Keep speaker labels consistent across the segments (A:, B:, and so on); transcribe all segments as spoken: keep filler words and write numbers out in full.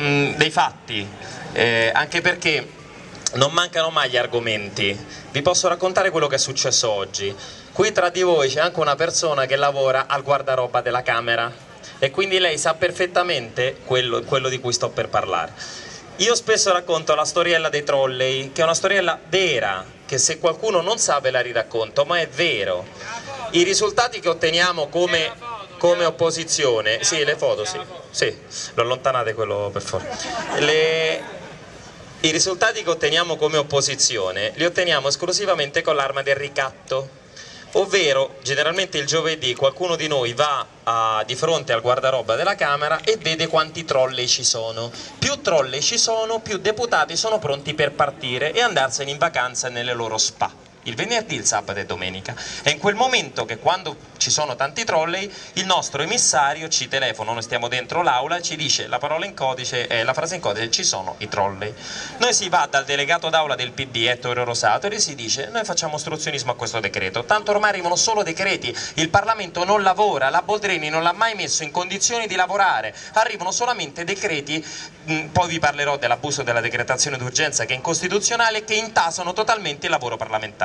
A: mh, dei fatti, eh, anche perché non mancano mai gli argomenti. Vi posso raccontare quello che è successo oggi. Qui tra di voi c'è anche una persona che lavora al guardaroba della Camera e quindi lei sa perfettamente quello, quello di cui sto per parlare. Io spesso racconto la storiella dei trolley, che è una storiella vera, che se qualcuno non sa ve la riracconto, ma è vero. I risultati che otteniamo come, come opposizione, sì, le foto, sì, sì, lo allontanate quello per favore. Le... I risultati che otteniamo come opposizione li otteniamo esclusivamente con l'arma del ricatto, ovvero generalmente il giovedì qualcuno di noi va a, di fronte al guardaroba della Camera e vede quanti trolley ci sono. Più trolley ci sono, più deputati sono pronti per partire e andarsene in vacanza nelle loro spa. Il venerdì, il sabato e domenica. È in quel momento che quando ci sono tanti trolley il nostro emissario ci telefona, noi stiamo dentro l'aula e ci dice la parola in codice, eh, la frase in codice, ci sono i trolley. Noi si va dal delegato d'aula del P D, Ettore Rosato, e si dice noi facciamo ostruzionismo a questo decreto, tanto ormai arrivano solo decreti, il Parlamento non lavora, la Boldrini non l'ha mai messo in condizioni di lavorare, arrivano solamente decreti, mh, poi vi parlerò dell'abuso della decretazione d'urgenza che è incostituzionale e che intasano totalmente il lavoro parlamentare.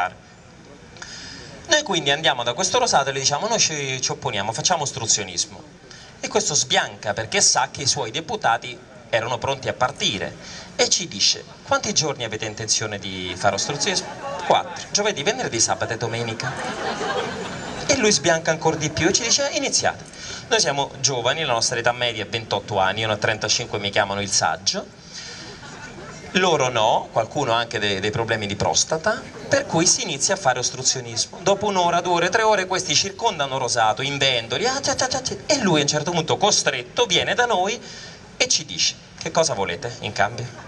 A: Noi quindi andiamo da questo Rosato e le diciamo noi ci, ci opponiamo, facciamo ostruzionismo, e questo sbianca perché sa che i suoi deputati erano pronti a partire e ci dice quanti giorni avete intenzione di fare ostruzionismo? Quattro, giovedì, venerdì, sabato e domenica. E lui sbianca ancora di più e ci dice iniziate. Noi siamo giovani, la nostra età media è ventotto anni, io ne ho trentacinque, mi chiamano il saggio. Loro no, qualcuno ha anche dei, dei problemi di prostata, per cui si inizia a fare ostruzionismo. Dopo un'ora, due ore, tre ore questi circondano Rosato, invendoli, ah, cia, cia, cia, cia, e lui a un certo punto costretto viene da noi e ci dice che cosa volete in cambio?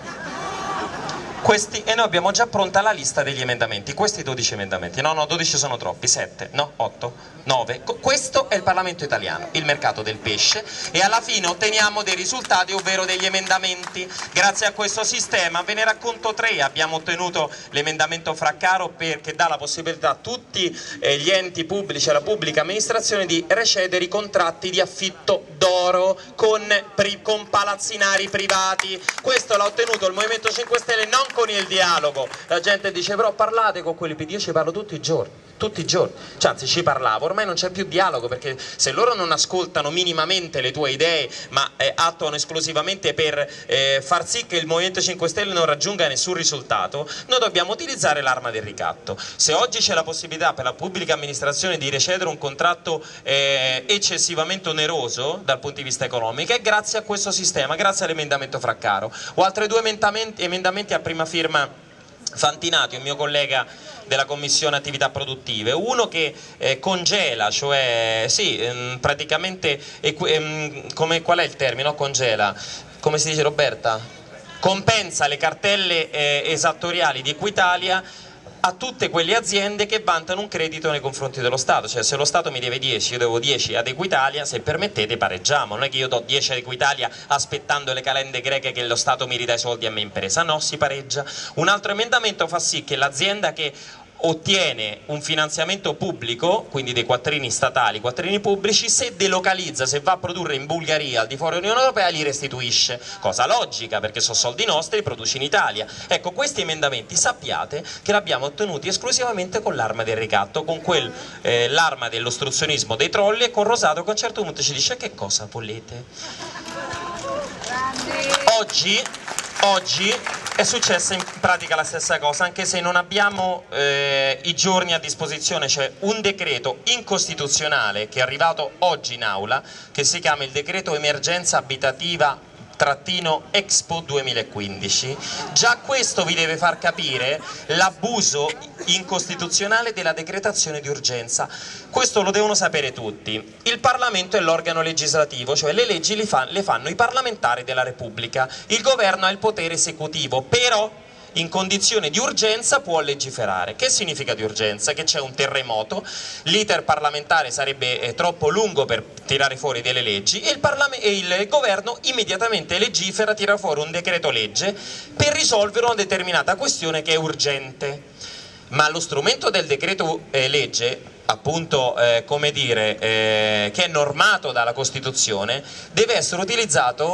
A: Questi, e noi abbiamo già pronta la lista degli emendamenti, questi dodici emendamenti, no no dodici sono troppi, sette, no otto, nove, questo è il Parlamento italiano, il mercato del pesce, e alla fine otteniamo dei risultati, ovvero degli emendamenti. Grazie a questo sistema ve ne racconto tre. Abbiamo ottenuto l'emendamento Fraccaro che dà la possibilità a tutti eh, gli enti pubblici e alla pubblica amministrazione di recedere i contratti di affitto d'oro con, con palazzinari privati. Questo l'ha ottenuto il Movimento cinque Stelle, non con il dialogo. La gente dice però parlate con quelli P D, io ci parlo tutti i giorni, tutti i giorni, cioè, anzi ci parlavo, ormai non c'è più dialogo, perché se loro non ascoltano minimamente le tue idee ma eh, attuano esclusivamente per eh, far sì che il Movimento cinque Stelle non raggiunga nessun risultato, noi dobbiamo utilizzare l'arma del ricatto. Se oggi c'è la possibilità per la pubblica amministrazione di recedere un contratto eh, eccessivamente oneroso dal punto di vista economico è grazie a questo sistema, grazie all'emendamento Fraccaro. Ho altri due emendamenti, emendamenti a prima firma Fantinati, un mio collega della Commissione Attività Produttive, uno che eh, congela, cioè sì, ehm, praticamente ehm, come, qual è il termine? No, congela, come si dice Roberta? Compensa le cartelle eh, esattoriali di Equitalia a tutte quelle aziende che vantano un credito nei confronti dello Stato, cioè se lo Stato mi deve dieci, io devo dieci ad Equitalia, se permettete pareggiamo, non è che io do dieci ad Equitalia aspettando le calende greche che lo Stato mi ridà i soldi a me impresa, no, si pareggia. Un altro emendamento fa sì che l'azienda che ottiene un finanziamento pubblico, quindi dei quattrini statali, quattrini pubblici, se delocalizza, se va a produrre in Bulgaria al di fuori dell'Unione Europea li restituisce, cosa logica perché sono soldi nostri, li produce in Italia. Ecco, questi emendamenti sappiate che li abbiamo ottenuti esclusivamente con l'arma del ricatto, con quel, eh, l'arma dell'ostruzionismo dei trolli, e con Rosato che a un certo punto ci dice che cosa volete. Oggi, oggi è successa in pratica la stessa cosa, anche se non abbiamo eh, i giorni a disposizione. C'è un decreto incostituzionale che è arrivato oggi in aula, che si chiama il decreto emergenza abitativa trattino Expo duemilaquindici. Già questo vi deve far capire l'abuso incostituzionale della decretazione di urgenza. Questo lo devono sapere tutti. Il Parlamento è l'organo legislativo, cioè le leggi le, fa, le fanno i parlamentari della Repubblica. Il governo ha il potere esecutivo, però in condizione di urgenza può legiferare. Che significa di urgenza? Che c'è un terremoto, l'iter parlamentare sarebbe eh, troppo lungo per tirare fuori delle leggi e il, e il governo immediatamente legifera, tira fuori un decreto legge per risolvere una determinata questione che è urgente. Ma lo strumento del decreto eh, legge, appunto eh, come dire, eh, che è normato dalla Costituzione, deve essere utilizzato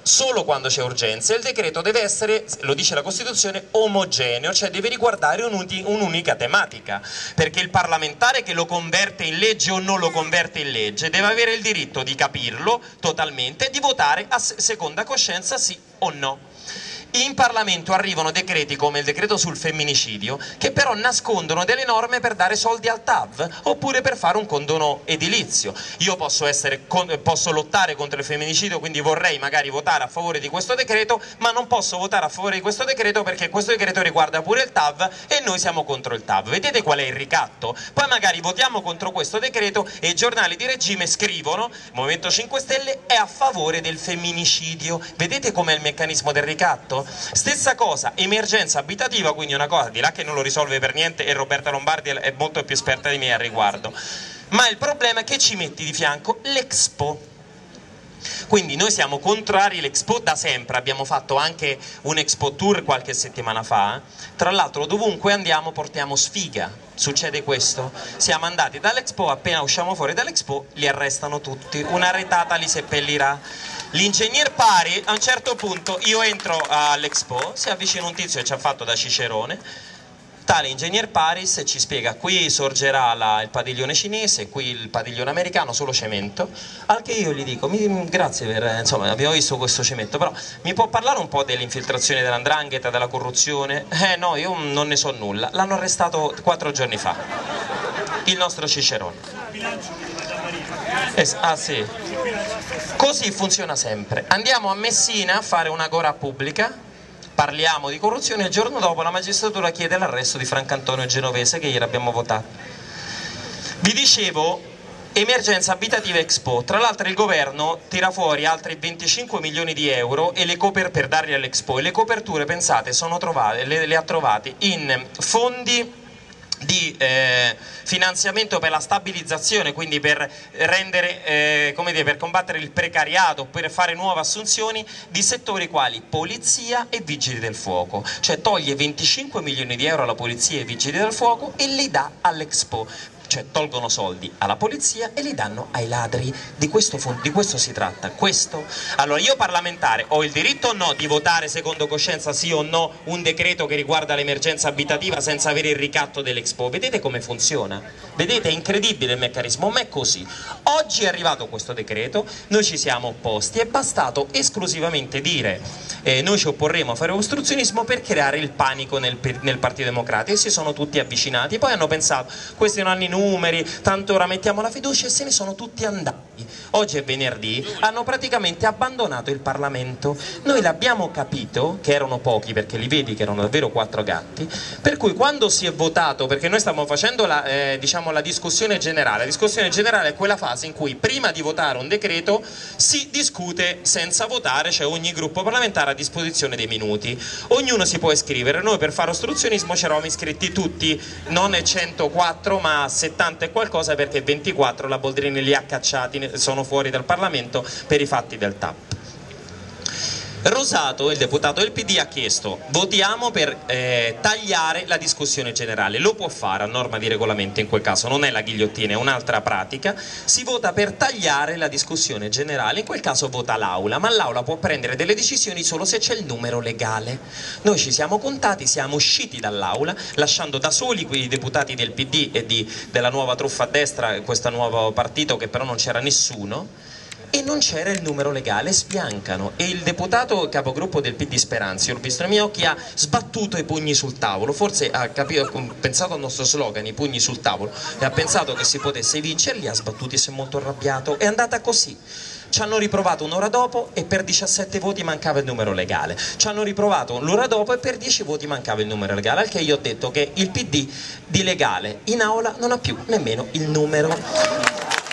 A: solo quando c'è urgenza, e il decreto deve essere, lo dice la Costituzione, omogeneo, cioè deve riguardare un'unica tematica, perché il parlamentare che lo converte in legge o non lo converte in legge deve avere il diritto di capirlo totalmente e di votare a seconda coscienza sì o no. In Parlamento arrivano decreti come il decreto sul femminicidio che però nascondono delle norme per dare soldi al T A V oppure per fare un condono edilizio. Io posso, essere, posso lottare contro il femminicidio, quindi vorrei magari votare a favore di questo decreto, ma non posso votare a favore di questo decreto perché questo decreto riguarda pure il T A V e noi siamo contro il T A V. Vedete qual è il ricatto? Poi magari votiamo contro questo decreto e i giornali di regime scrivono Movimento cinque Stelle è a favore del femminicidio. Vedete com'è il meccanismo del ricatto? Stessa cosa, emergenza abitativa, quindi una cosa di là che non lo risolve per niente e Roberta Lombardi è molto più esperta di me al riguardo, ma il problema è che ci metti di fianco l'Expo. Quindi noi siamo contrari all'Expo da sempre, abbiamo fatto anche un Expo Tour qualche settimana fa, tra l'altro dovunque andiamo portiamo sfiga, succede questo, siamo andati dall'Expo, appena usciamo fuori dall'Expo li arrestano tutti, una retata li seppellirà. L'ingegner Pari, a un certo punto io entro all'Expo, si avvicina un tizio che ci ha fatto da cicerone, tale ingegner Paris ci spiega qui sorgerà la, il padiglione cinese, qui il padiglione americano, solo cemento, al che io gli dico mi, grazie per, insomma abbiamo visto questo cemento, però mi può parlare un po' dell'infiltrazione dell'andrangheta, della corruzione? Eh no, io non ne so nulla, l'hanno arrestato quattro giorni fa, il nostro cicerone. Eh, ah sì, così funziona sempre, andiamo a Messina a fare un'agora pubblica, parliamo di corruzione e il giorno dopo la magistratura chiede l'arresto di Francantonio Genovese che ieri abbiamo votato. Vi dicevo, emergenza abitativa Expo, tra l'altro il governo tira fuori altri venticinque milioni di euro e le coper per darli all'Expo e le coperture, pensate, sono trovate, le, le ha trovate in fondi di eh, finanziamento per la stabilizzazione, quindi per rendere, eh, come dire, per combattere il precariato, per fare nuove assunzioni di settori quali polizia e vigili del fuoco, cioè toglie venticinque milioni di euro alla polizia e ai vigili del fuoco e li dà all'Expo, cioè tolgono soldi alla polizia e li danno ai ladri. Di questo, di questo si tratta. Questo. Allora io parlamentare ho il diritto o no di votare secondo coscienza sì o no un decreto che riguarda l'emergenza abitativa senza avere il ricatto dell'Expo? Vedete come funziona? Vedete, è incredibile il meccanismo, ma è così. Oggi è arrivato questo decreto, noi ci siamo opposti, è bastato esclusivamente dire eh, noi ci opporremo a fare ostruzionismo per creare il panico nel, nel Partito Democratico e si sono tutti avvicinati, poi hanno pensato questi non hanno i numeri, tanto ora mettiamo la fiducia e se ne sono tutti andati. Oggi è venerdì, hanno praticamente abbandonato il Parlamento. Noi l'abbiamo capito che erano pochi, perché li vedi che erano davvero quattro gatti, per cui quando si è votato, perché noi stavamo facendo la, eh, diciamo la discussione generale, la discussione generale è quella fase in cui prima di votare un decreto si discute senza votare, cioè ogni gruppo parlamentare a disposizione dei minuti, ognuno si può iscrivere. Noi per fare ostruzionismo ci eravamo iscritti tutti, non centoquattro ma settanta e qualcosa, perché ventiquattro la Boldrini li ha cacciati, sono fuori dal Parlamento per i fatti del T A P. Rosato, il deputato del P D, ha chiesto votiamo per eh, tagliare la discussione generale, lo può fare a norma di regolamento, in quel caso non è la ghigliottina, è un'altra pratica, si vota per tagliare la discussione generale, in quel caso vota l'Aula, ma l'Aula può prendere delle decisioni solo se c'è il numero legale. Noi ci siamo contati, siamo usciti dall'Aula lasciando da soli quei deputati del P D e di, della nuova truffa a destra, questo nuovo partito che però non c'era nessuno, e non c'era il numero legale, sbiancano, e il deputato capogruppo del P D Speranzi, ho visto nei miei occhi, ha sbattuto i pugni sul tavolo, forse ha capito, ha pensato al nostro slogan, i pugni sul tavolo, e ha pensato che si potesse vincere, li ha sbattuti, si è molto arrabbiato, è andata così. Ci hanno riprovato un'ora dopo e per diciassette voti mancava il numero legale, ci hanno riprovato l'ora dopo e per dieci voti mancava il numero legale, al che io ho detto che il P D di legale in aula non ha più nemmeno il numero.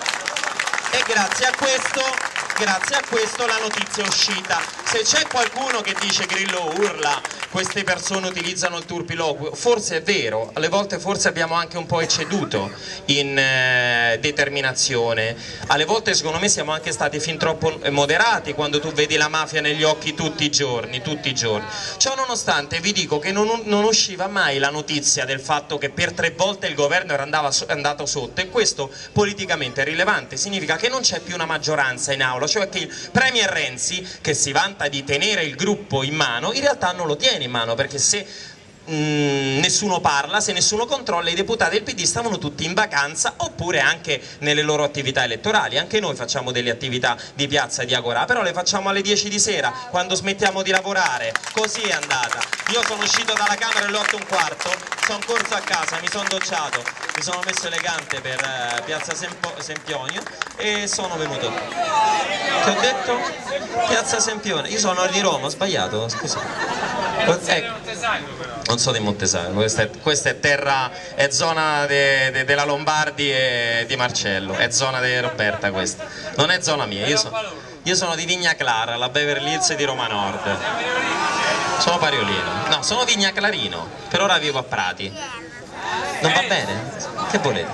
A: E grazie a questo, grazie a questo la notizia è uscita. Se c'è qualcuno che dice Grillo urla, queste persone utilizzano il turpiloquio. Forse è vero, alle volte forse abbiamo anche un po' ecceduto in eh, determinazione, alle volte secondo me siamo anche stati fin troppo moderati quando tu vedi la mafia negli occhi tutti i giorni, tutti i giorni. Ciò nonostante vi dico che non, non usciva mai la notizia del fatto che per tre volte il governo era andava, andato sotto, e questo politicamente è rilevante, significa che non c'è più una maggioranza in aula, cioè che il Premier Renzi, che si vanta di tenere il gruppo in mano, in realtà non lo tiene in mano, perché se Mm, nessuno parla, se nessuno controlla, i deputati del P D stavano tutti in vacanza oppure anche nelle loro attività elettorali. Anche noi facciamo delle attività di piazza e di agorà, però le facciamo alle dieci di sera quando smettiamo di lavorare. Così è andata. Io sono uscito dalla Camera alle otto e un quarto, sono corso a casa, mi sono docciato, mi sono messo elegante per eh, piazza Sempo Sempionio e sono venuto. Che ho detto? Piazza Sempione. Io sono di Roma, ho sbagliato, scusa. Ecco. Non so di Montesano, questa è, questa è terra, è zona de, de, della Lombardi e di Marcello, è zona di Roberta questa, non è zona mia, io, so, io sono di Vigna Clara, la Beverly Hills di Roma Nord, sono pariolino, no, sono Vigna Clarino, per ora vivo a Prati, non va bene? Che volete?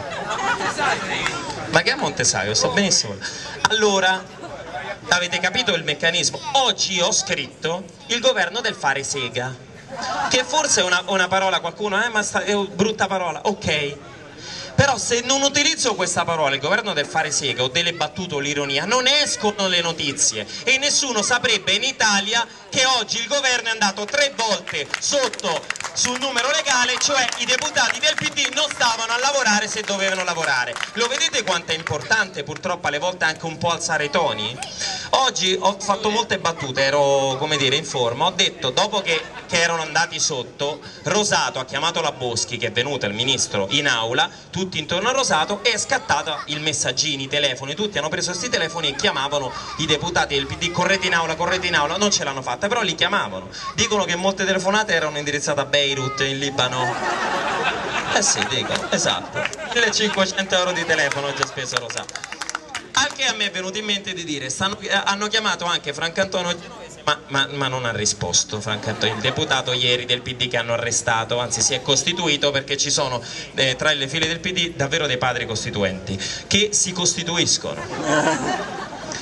A: Ma che a Montesano, sto benissimo. Allora, avete capito il meccanismo? Oggi ho scritto il governo del fare sega, che forse è una, una parola, qualcuno, eh ma sta, è una brutta parola, ok, però se non utilizzo questa parola, il governo del fare sega o delle battute o l'ironia, non escono le notizie e nessuno saprebbe in Italia che oggi il governo è andato tre volte sotto sul numero legale, cioè i deputati del P D non stavano a lavorare se dovevano lavorare. Lo vedete quanto è importante purtroppo alle volte anche un po' alzare i toni? Oggi ho fatto molte battute, ero come dire in forma, ho detto dopo che, che erano andati sotto, Rosato ha chiamato la Boschi, che è venuta il ministro in aula, tutti intorno a Rosato, e è scattato il messaggino, i telefoni, tutti hanno preso questi telefoni e chiamavano i deputati del P D, correte in aula, correte in aula, non ce l'hanno fatta, però li chiamavano. Dicono che molte telefonate erano indirizzate a Beirut, in Libano. Eh sì, dicono, esatto, millecinquecento euro di telefono ha già speso Rosato. Al che a me è venuto in mente di dire, stanno, eh, hanno chiamato anche Francantonio Genovese, ma, ma, ma non ha risposto Francantonio, il deputato ieri del P D che hanno arrestato, anzi si è costituito, perché ci sono eh, tra le file del P D davvero dei padri costituenti che si costituiscono.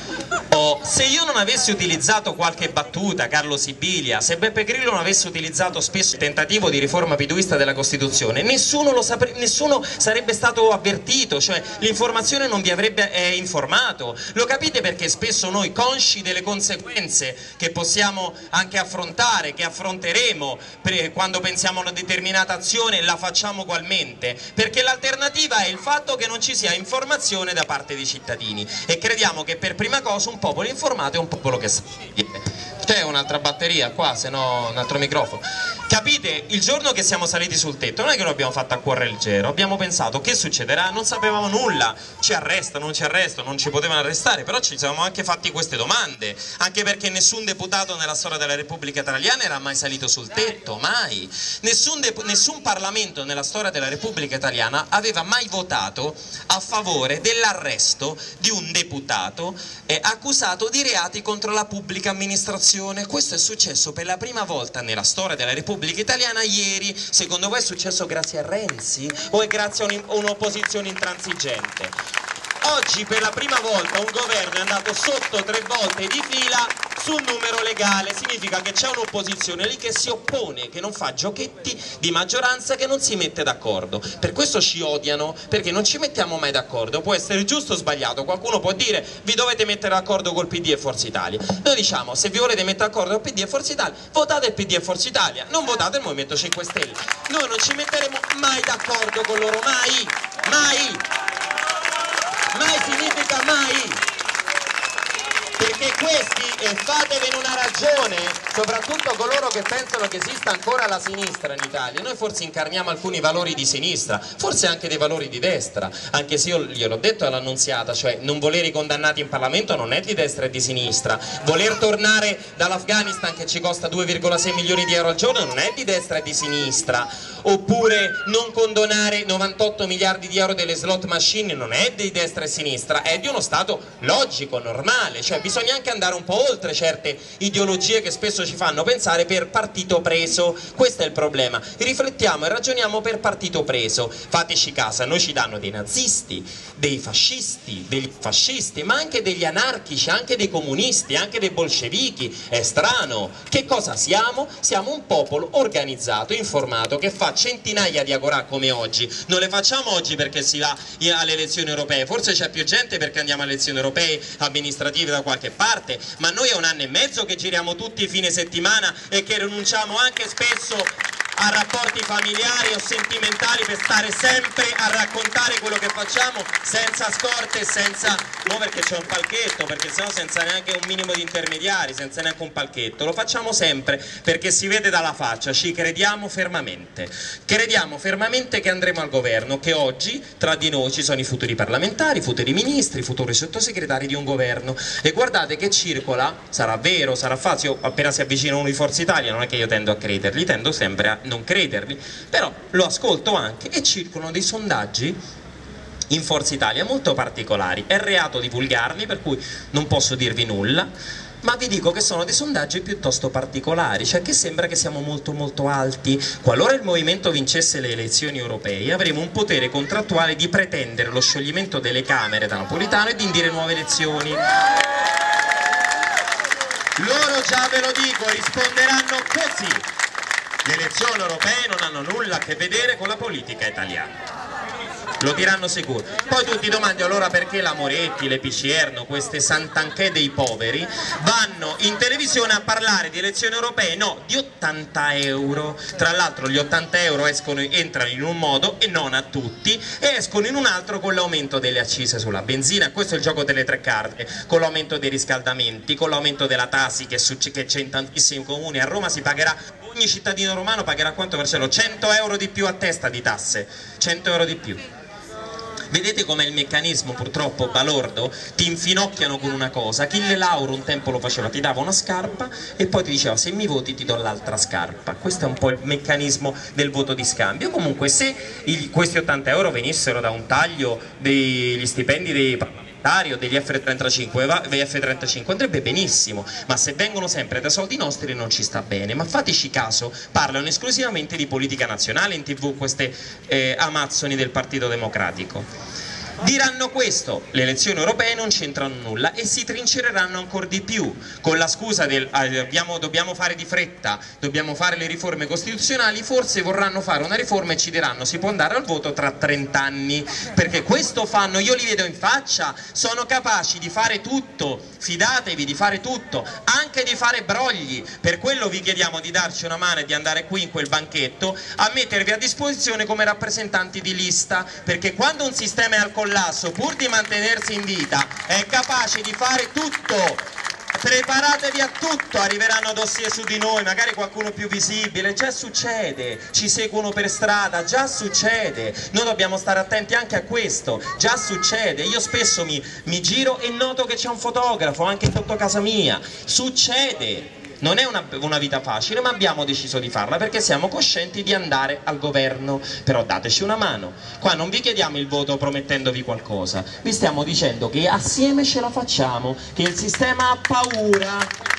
A: Oh, se io non avessi utilizzato qualche battuta, Carlo Sibilia, se Beppe Grillo non avesse utilizzato spesso il tentativo di riforma piduista della Costituzione, nessuno, lo sapre, nessuno sarebbe stato avvertito, cioè l'informazione non vi avrebbe eh, informato. Lo capite perché spesso noi, consci delle conseguenze che possiamo anche affrontare, che affronteremo per, quando pensiamo a una determinata azione, la facciamo ugualmente? Perché l'alternativa è il fatto che non ci sia informazione da parte dei cittadini e crediamo che per prima cosa un popolo informato è un popolo che sa. C'è un'altra batteria qua, se no un altro microfono. Capite? Il giorno che siamo saliti sul tetto non è che lo abbiamo fatto a cuore leggero, abbiamo pensato che succederà, non sapevamo nulla, ci arrestano, non ci arrestano, non ci potevano arrestare, però ci siamo anche fatti queste domande, anche perché nessun deputato nella storia della Repubblica Italiana era mai salito sul tetto, mai. Nessun, nessun Parlamento nella storia della Repubblica Italiana aveva mai votato a favore dell'arresto di un deputato eh, accusato di reati contro la pubblica amministrazione. Questo è successo per la prima volta nella storia della Repubblica Italiana ieri. Secondo voi è successo grazie a Renzi o è grazie a un'opposizione intransigente? Oggi per la prima volta un governo è andato sotto tre volte di fila sul numero legale, significa che c'è un'opposizione lì che si oppone, che non fa giochetti di maggioranza, che non si mette d'accordo. Per questo ci odiano, perché non ci mettiamo mai d'accordo. Può essere giusto o sbagliato, qualcuno può dire vi dovete mettere d'accordo col P D e Forza Italia. Noi diciamo se vi volete mettere d'accordo col P D e Forza Italia, votate il P D e Forza Italia, non votate il Movimento cinque Stelle. Noi non ci metteremo mai d'accordo con loro, mai, mai. Mai significa mai, perché questi, e fatevene una ragione, soprattutto coloro che pensano che esista ancora la sinistra in Italia, noi forse incarniamo alcuni valori di sinistra, forse anche dei valori di destra, anche se io gliel'ho detto all'Annunziata, cioè non volere i condannati in Parlamento non è di destra e di sinistra, voler tornare dall'Afghanistan che ci costa due virgola sei milioni di euro al giorno non è di destra e di sinistra, oppure non condonare novantotto miliardi di euro delle slot machine non è di destra e sinistra, è di uno Stato logico, normale, cioè bisogna anche andare un po' oltre certe ideologie che spesso spesso ci fanno pensare per partito preso. Questo è il problema, riflettiamo e ragioniamo per partito preso. Fateci caso, a noi ci danno dei nazisti, dei fascisti, dei fascisti, ma anche degli anarchici, anche dei comunisti, anche dei bolscevichi. È strano. Che cosa siamo? Siamo un popolo organizzato, informato, che fa centinaia di agorà come oggi. Non le facciamo oggi perché si va alle elezioni europee, forse c'è più gente perché andiamo alle elezioni europee amministrative da qualche parte, ma noi è un anno e mezzo che giriamo tutti i fine settimana e che rinunciamo anche spesso a rapporti familiari o sentimentali per stare sempre a raccontare quello che facciamo senza scorte, senza, no perché c'è un palchetto, perché sennò senza neanche un minimo di intermediari, senza neanche un palchetto, lo facciamo sempre perché si vede dalla faccia, ci crediamo fermamente, crediamo fermamente che andremo al governo, che oggi tra di noi ci sono i futuri parlamentari, futuri ministri, futuri sottosegretari di un governo, e guardate che circola, sarà vero, sarà falso, io appena si avvicina uno di Forza Italia non è che io tendo a crederli, tendo sempre a non crederli, però lo ascolto anche e circolano dei sondaggi in Forza Italia molto particolari. È reato divulgarli, per cui non posso dirvi nulla, ma vi dico che sono dei sondaggi piuttosto particolari, cioè che sembra che siamo molto molto alti. Qualora il movimento vincesse le elezioni europee avremo un potere contrattuale di pretendere lo scioglimento delle Camere da Napolitano e di indire nuove elezioni. Loro, già ve lo dico, risponderanno così: le elezioni europee non hanno nulla a che vedere con la politica italiana. Lo diranno sicuro. Poi tu ti domandi allora perché la Moretti, le Picierno, queste santanchè dei poveri vanno in televisione a parlare di elezioni europee? No, di ottanta euro. Tra l'altro gli ottanta euro escono, entrano in un modo e non a tutti, e escono in un altro con l'aumento delle accise sulla benzina. Questo è il gioco delle tre carte, con l'aumento dei riscaldamenti, con l'aumento della Tasi che c'è in tantissimi comuni. A Roma si pagherà, ogni cittadino romano pagherà quanto per cielo? cento euro di più a testa di tasse, cento euro di più. Vedete com'è il meccanismo purtroppo balordo? Ti infinocchiano con una cosa. Achille Lauro un tempo lo faceva, ti dava una scarpa e poi ti diceva se mi voti ti do l'altra scarpa. Questo è un po' il meccanismo del voto di scambio. Comunque se il, questi ottanta euro venissero da un taglio degli stipendi dei parlamentari o degli F trentacinque, degli F trentacinque andrebbe benissimo, ma se vengono sempre da soldi nostri non ci sta bene. Ma fateci caso, parlano esclusivamente di politica nazionale in tv queste eh, amazzoni del Partito Democratico. Diranno questo, le elezioni europee non c'entrano nulla, e si trincereranno ancora di più con la scusa del eh, abbiamo, dobbiamo fare di fretta, dobbiamo fare le riforme costituzionali. Forse vorranno fare una riforma e ci diranno si può andare al voto tra trenta anni, perché questo fanno, io li vedo in faccia, sono capaci di fare tutto, fidatevi, di fare tutto, anche di fare brogli. Per quello vi chiediamo di darci una mano e di andare qui in quel banchetto a mettervi a disposizione come rappresentanti di lista, perché quando un sistema è al collasso, pur di mantenersi in vita, è capace di fare tutto. Preparatevi a tutto, arriveranno dossier su di noi, magari qualcuno più visibile, già succede, ci seguono per strada, già succede, noi dobbiamo stare attenti anche a questo, già succede. Io spesso mi, mi giro e noto che c'è un fotografo anche sotto casa mia, succede. Non è una, una vita facile, ma abbiamo deciso di farla perché siamo coscienti di andare al governo. Però dateci una mano. Qua non vi chiediamo il voto promettendovi qualcosa, vi stiamo dicendo che assieme ce la facciamo, che il sistema ha paura.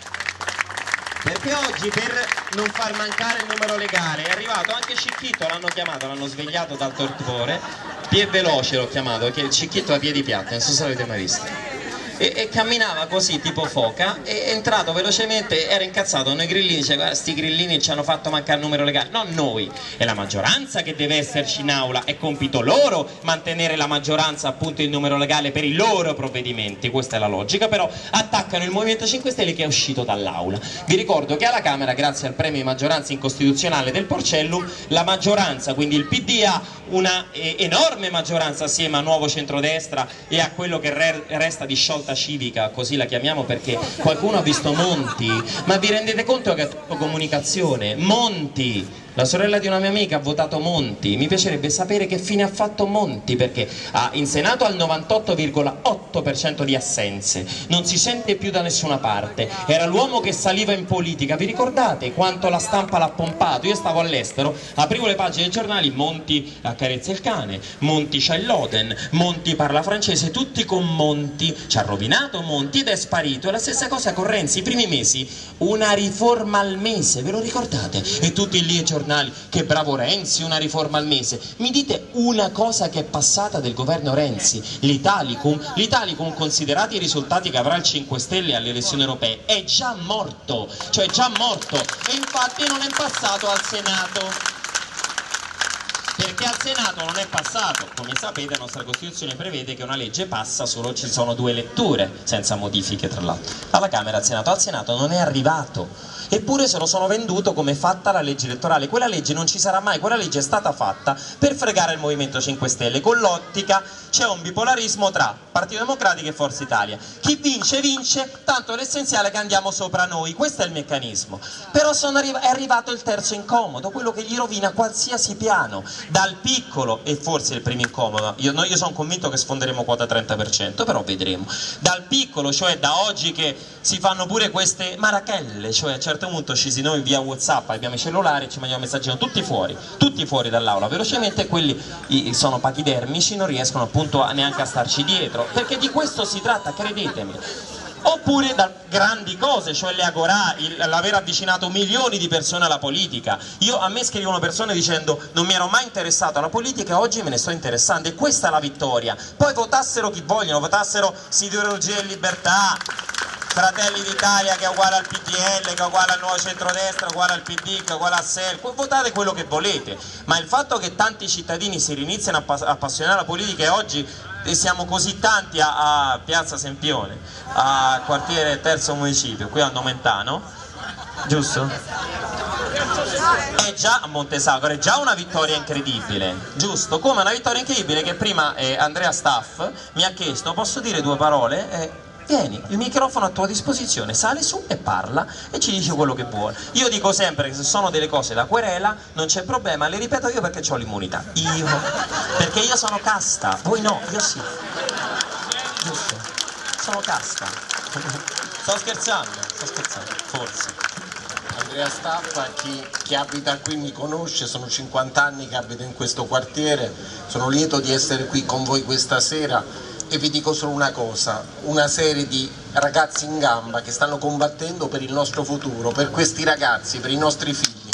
A: Perché oggi, per non far mancare il numero legale, è arrivato anche Cicchitto, l'hanno chiamato, l'hanno svegliato dal torpore, Pie Veloce l'ho chiamato, perché il Cicchitto ha piedi piatti, non so se l'avete mai visto. E, e camminava così tipo foca, e è entrato velocemente, era incazzato, noi grillini, dice guarda sti grillini ci hanno fatto mancare il numero legale. Non noi, è la maggioranza che deve esserci in aula, è compito loro mantenere la maggioranza, appunto il numero legale per i loro provvedimenti, questa è la logica. Però attaccano il Movimento cinque Stelle che è uscito dall'aula. Vi ricordo che alla Camera, grazie al premio di maggioranza incostituzionale del Porcellum, la maggioranza, quindi il P D, ha una eh, enorme maggioranza assieme a Nuovo Centrodestra e a quello che re resta di sciolta civica, così la chiamiamo perché qualcuno ha visto Monti, ma vi rendete conto che è tutto comunicazione? Monti La sorella di una mia amica ha votato Monti, mi piacerebbe sapere che fine ha fatto Monti, perché ha in Senato al novantotto virgola otto per cento di assenze, non si sente più da nessuna parte, era l'uomo che saliva in politica, vi ricordate quanto la stampa l'ha pompato? Io stavo all'estero, aprivo le pagine dei giornali, Monti accarezza il cane, Monti c'ha il Loden, Monti parla francese, tutti con Monti, ci ha rovinato Monti ed è sparito, e la stessa cosa con Renzi, i primi mesi, una riforma al mese, ve lo ricordate? E tutti lì ai giornali, che bravo Renzi, una riforma al mese. Mi dite una cosa che è passata del governo Renzi? L'Italicum, l'Italicum, considerati i risultati che avrà il cinque Stelle alle elezioni europee, è già morto, cioè è già morto, e infatti non è passato al Senato. Perché al Senato non è passato, come sapete la nostra Costituzione prevede che una legge passa solo, ci sono due letture, senza modifiche tra l'altro, alla Camera e al Senato, al Senato non è arrivato, eppure se lo sono venduto come fatta la legge elettorale, quella legge non ci sarà mai, quella legge è stata fatta per fregare il Movimento cinque Stelle, con l'ottica c'è un bipolarismo tra Partito Democratico e Forza Italia, chi vince vince, tanto l'essenziale è che andiamo sopra noi, questo è il meccanismo, però sono arri è arrivato il terzo incomodo, quello che gli rovina qualsiasi piano, dal piccolo, e forse il primo incomodo, io, no, io sono convinto che sfonderemo quota trenta per cento, però vedremo, dal piccolo, cioè da oggi che si fanno pure queste marachelle, cioè a un certo punto scesi noi via WhatsApp, abbiamo i cellulari, ci mandiamo messaggino tutti fuori, tutti fuori dall'aula, velocemente, quelli i, sono pachidermici, non riescono appunto a, neanche a starci dietro, perché di questo si tratta, credetemi. Oppure da grandi cose, cioè le agorà, l'aver avvicinato milioni di persone alla politica. Io, a me scrivono persone dicendo non mi ero mai interessato alla politica, oggi me ne sto interessando, e questa è la vittoria. Poi votassero chi vogliono, votassero Siderurgia e Libertà, Fratelli d'Italia che è uguale al P D L, che è uguale al Nuovo Centrodestra, uguale al P D, che è uguale al S E L, votate quello che volete, ma il fatto che tanti cittadini si riniziano a appassionare alla politica, e oggi siamo così tanti a, a Piazza Sempione, a quartiere Terzo Municipio, qui a Nomentano, giusto? È già a Montesagro, è già una vittoria incredibile, giusto? Come una vittoria incredibile che prima eh, Andrea Staff mi ha chiesto, posso dire due parole? Eh, Vieni, il microfono a tua disposizione, sale su e parla e ci dice quello che vuole. Io dico sempre che se sono delle cose da querela non c'è problema, le ripeto io perché ho l'immunità. Io, perché io sono casta, voi no, io sì. Giusto? Sono casta. Sto scherzando, sto scherzando, forse.
B: Andrea Staffa, chi, chi abita qui mi conosce, sono cinquanta anni che abito in questo quartiere, sono lieto di essere qui con voi questa sera. E vi dico solo una cosa, una serie di ragazzi in gamba che stanno combattendo per il nostro futuro, per questi ragazzi, per i nostri figli.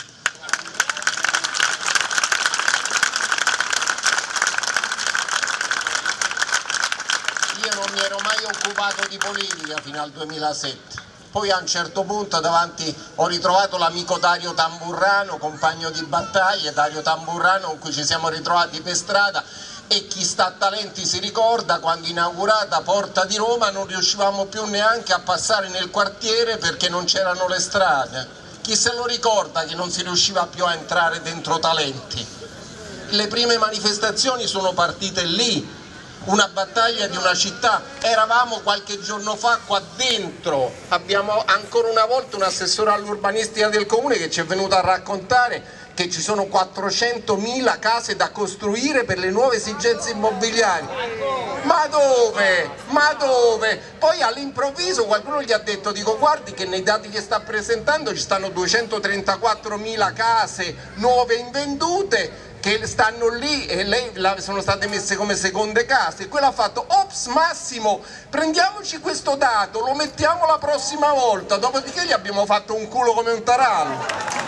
B: Io non mi ero mai occupato di politica fino al duemilasette, poi a un certo punto davanti ho ritrovato l'amico Dario Tamburrano, compagno di battaglie, Dario Tamburrano con cui ci siamo ritrovati per strada. E chi sta a Talenti si ricorda quando inaugurata Porta di Roma non riuscivamo più neanche a passare nel quartiere perché non c'erano le strade. Chi se lo ricorda che non si riusciva più a entrare dentro Talenti? Le prime manifestazioni sono partite lì, una battaglia di una città. Eravamo qualche giorno fa qua dentro, abbiamo ancora una volta un assessore all'urbanistica del comune che ci è venuto a raccontare che ci sono quattrocentomila case da costruire per le nuove esigenze immobiliari. Ma dove? Ma dove? Poi all'improvviso qualcuno gli ha detto, dico guardi che nei dati che sta presentando ci stanno duecentotrentaquattromila case nuove invendute che stanno lì e lei sono state messe come seconde case, e quello ha fatto ops Massimo, prendiamoci questo dato, lo mettiamo la prossima volta, dopodiché gli abbiamo fatto un culo come un tarallo.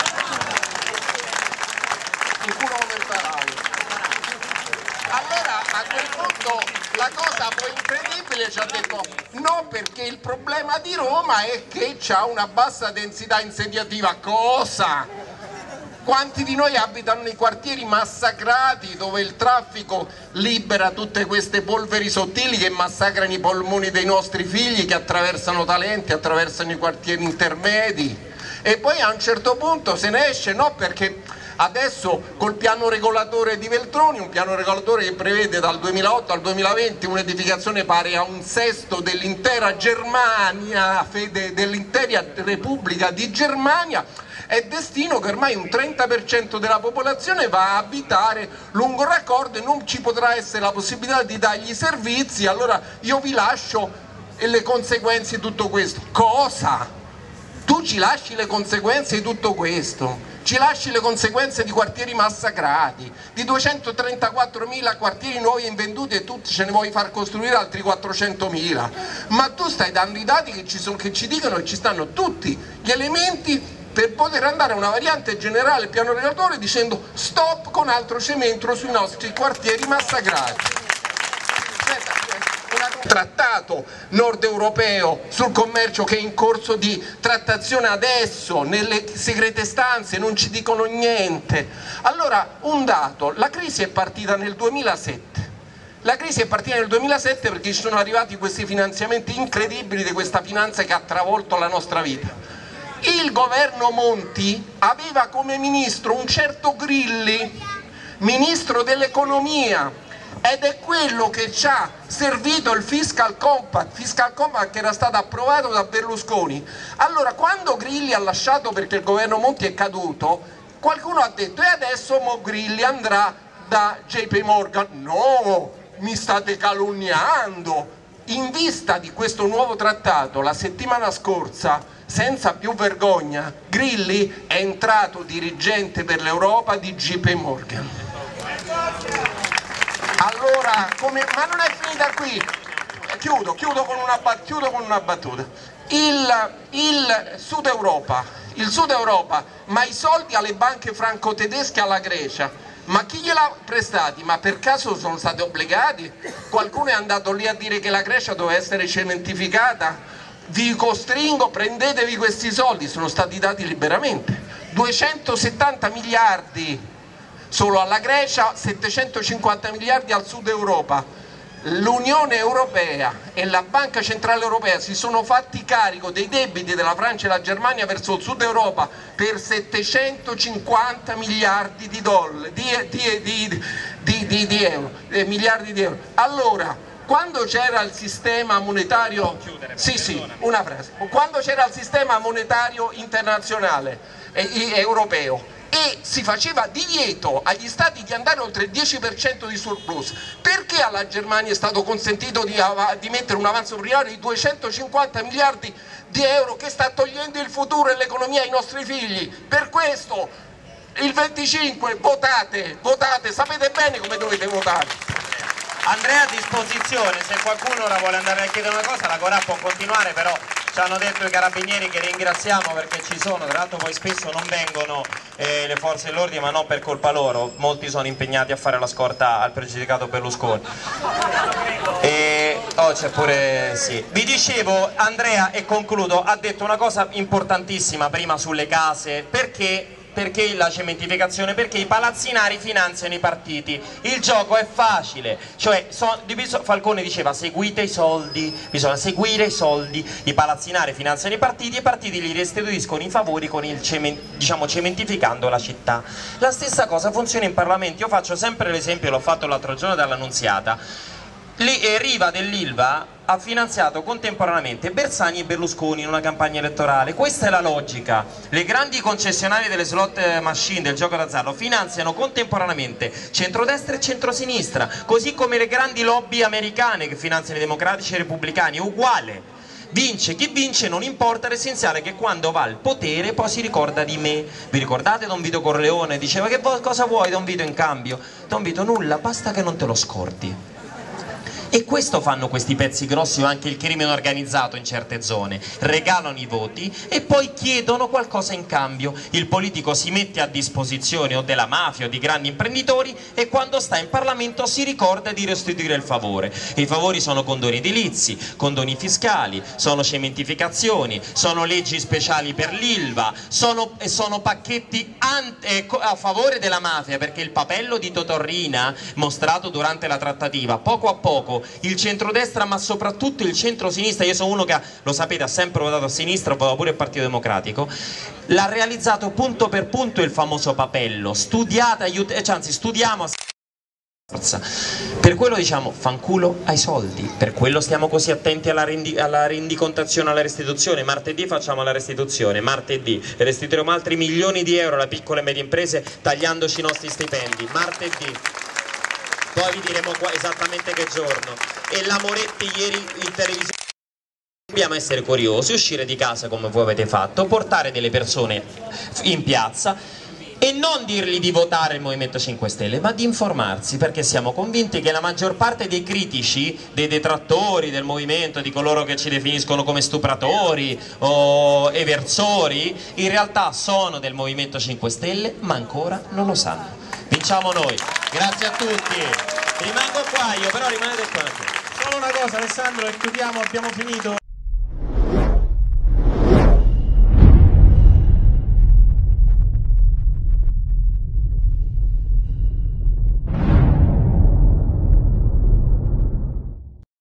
B: Un culo come un tarallo. Allora a quel punto la cosa poi incredibile ci ha detto no, perché il problema di Roma è che c'ha una bassa densità insediativa. Cosa? Quanti di noi abitano nei quartieri massacrati dove il traffico libera tutte queste polveri sottili che massacrano i polmoni dei nostri figli, che attraversano Talenti, attraversano i quartieri intermedi, e poi a un certo punto se ne esce, no, perché adesso col piano regolatore di Veltroni, un piano regolatore che prevede dal duemilaotto al duemilaventi un'edificazione pari a un sesto dell'intera Germania, dell'intera Repubblica di Germania, è destino che ormai un trenta per cento della popolazione va a abitare lungo il raccordo e non ci potrà essere la possibilità di dargli servizi. Allora io vi lascio le conseguenze di tutto questo. Cosa? Tu ci lasci le conseguenze di tutto questo? Ci lasci le conseguenze di quartieri massacrati, di duecentotrentaquattromila quartieri nuovi invenduti e tu ce ne vuoi far costruire altri quattrocentomila? Ma tu stai dando i dati che ci, sono, che ci dicono che ci stanno tutti gli elementi per poter andare a una variante generale piano regolatore dicendo stop con altro cemento sui nostri quartieri massacrati. Un trattato nord europeo sul commercio che è in corso di trattazione adesso, nelle segrete stanze, non ci dicono niente. Allora, un dato, la crisi è partita nel duemilasette. La crisi è partita nel duemilasette perché ci sono arrivati questi finanziamenti incredibili di questa finanza che ha travolto la nostra vita. Il governo Monti aveva come ministro un certo Grilli, ministro dell'economia, ed è quello che ci ha servito il Fiscal Compact, Fiscal Compact che era stato approvato da Berlusconi. Allora, quando Grilli ha lasciato perché il governo Monti è caduto, qualcuno ha detto e adesso Mo Grilli andrà da J P Morgan. No, mi state calunniando. In vista di questo nuovo trattato, la settimana scorsa, senza più vergogna, Grilli è entrato dirigente per l'Europa di J P Morgan. Allora, come, ma non è finita qui, chiudo, chiudo, con, una, chiudo con una battuta. Il, il Sud Europa, il Sud Europa, ma i soldi alle banche franco-tedesche, alla Grecia, ma chi gliel'ha prestati? Ma per caso sono stati obbligati? Qualcuno è andato lì a dire che la Grecia doveva essere cementificata? Vi costringo, prendetevi questi soldi, sono stati dati liberamente, duecentosettanta miliardi solo alla Grecia, settecentocinquanta miliardi al Sud Europa. L'Unione Europea e la Banca Centrale Europea si sono fatti carico dei debiti della Francia e la Germania verso il Sud Europa per settecentocinquanta miliardi di dollari, di, di, di, di, di, di euro, eh, miliardi di euro. Allora, quando c'era il sistema monetario, sì, sì, una frase, quando c'era il sistema monetario internazionale e europeo e si faceva divieto agli stati di andare oltre il dieci per cento di surplus, perché alla Germania è stato consentito di, di mettere un avanzo primario di duecentocinquanta miliardi di euro che sta togliendo il futuro e l'economia ai nostri figli? Per questo il venticinque votate, votate, sapete bene come dovete votare.
A: Andrea a disposizione, se qualcuno la vuole andare a chiedere una cosa, la Corà può continuare, però ci hanno detto i carabinieri che ringraziamo perché ci sono, tra l'altro poi spesso non vengono eh, le forze dell'ordine, ma non per colpa loro, molti sono impegnati a fare la scorta al pregiudicato Berlusconi. E oh, c'è pure, sì. Vi dicevo, Andrea, e concludo, ha detto una cosa importantissima prima sulle case, perché perché la cementificazione? Perché i palazzinari finanziano i partiti, il gioco è facile, cioè so, Falcone diceva seguite i soldi, bisogna seguire i soldi, i palazzinari finanziano i partiti e i partiti li restituiscono i favori con il cement, diciamo, cementificando la città. La stessa cosa funziona in Parlamento, io faccio sempre l'esempio, l'ho fatto l'altro giorno dall'Annunziata. Riva dell'Ilva ha finanziato contemporaneamente Bersani e Berlusconi in una campagna elettorale. Questa è la logica. Le grandi concessionarie delle slot machine, del gioco d'azzardo, finanziano contemporaneamente centrodestra e centrosinistra, così come le grandi lobby americane che finanziano i democratici e i repubblicani, è uguale. Vince chi vince, non importa, l'essenziale è che quando va al potere poi si ricorda di me. Vi ricordate Don Vito Corleone? Diceva che cosa vuoi Don Vito in cambio? Don Vito nulla, basta che non te lo scordi. E questo fanno questi pezzi grossi o anche il crimine organizzato in certe zone, regalano i voti e poi chiedono qualcosa in cambio. Il politico si mette a disposizione o della mafia o di grandi imprenditori e quando sta in Parlamento si ricorda di restituire il favore. E i favori sono condoni edilizi, condoni fiscali, sono cementificazioni, sono leggi speciali per l'Ilva, sono, sono pacchetti ante, a favore della mafia, perché il papello di Totorrina mostrato durante la trattativa, poco a poco il centrodestra ma soprattutto il centrosinistra, io sono uno che, lo sapete, ha sempre votato a sinistra, ho votato pure il Partito Democratico, l'ha realizzato punto per punto il famoso papello, studiate, aiut- cioè, anzi studiamo Per quello diciamo fanculo ai soldi, per quello stiamo così attenti alla, rendi alla rendicontazione, alla restituzione. Martedì facciamo la restituzione, martedì restituiremo altri milioni di euro alle piccole e medie imprese tagliandoci i nostri stipendi, martedì. Poi vi diremo qua esattamente che giorno. E la Moretti ieri in televisione. Dobbiamo essere curiosi, uscire di casa come voi avete fatto, portare delle persone in piazza e non dirgli di votare il Movimento cinque Stelle, ma di informarsi, perché siamo convinti che la maggior parte dei critici, dei detrattori del movimento, di coloro che ci definiscono come stupratori o eversori, in realtà sono del Movimento cinque Stelle, ma ancora non lo sanno. Vinciamo noi. Grazie a tutti. Rimango qua io, però rimanete qua.
C: Solo una cosa, Alessandro, e chiudiamo, abbiamo finito.